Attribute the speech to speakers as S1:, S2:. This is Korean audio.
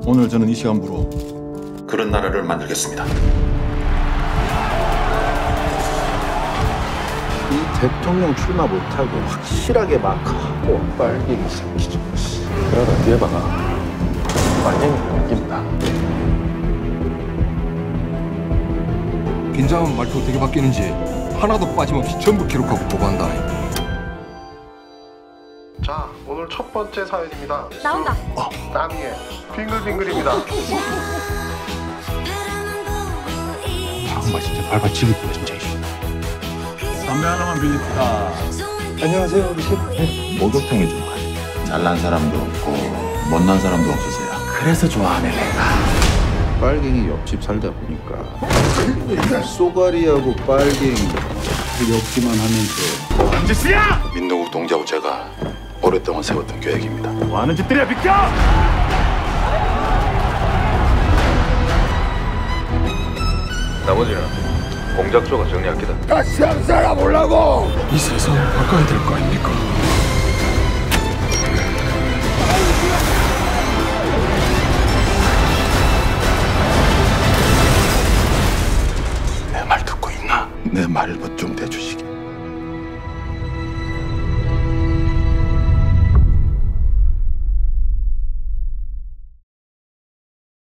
S1: 오늘 저는 이 시간부로
S2: 그런 나라를 만들겠습니다.
S3: 이 대통령 출마 못하고 확실하게 마크하고 빨갱이 새끼 좀.
S4: 그러다 뒤에 봐가 빨갱이 이긴다.
S5: 긴장하면 말투 어떻게 바뀌는지 하나도 빠짐없이 전부 기록하고 보고한다.
S4: 자, 오늘 첫 번째 사연입니다.
S6: 나온다.
S4: 남이의 빙글빙글입니다.
S5: 정말 진짜 밟아치겠구나 진짜.
S1: 담배 하나만 빌립니다.
S3: 안녕하세요, 우리 셰프.
S2: 목욕탕에 좀 가요. 잘난 사람도 없고 못난 사람도 없으세요. 그래서 좋아하네 내가.
S3: 빨갱이 옆집 살다 보니까 쏘가리하고 빨갱이 엮기만 하면서
S2: 민노국 동지하고 제가 오랫동안 세웠던 계획입니다.
S1: 뭐 하는 짓들이야, 비켜!
S4: 나머지는 공작소가 정리할 기다.
S5: 이 세상 바꿔야 될 거 아닙니까?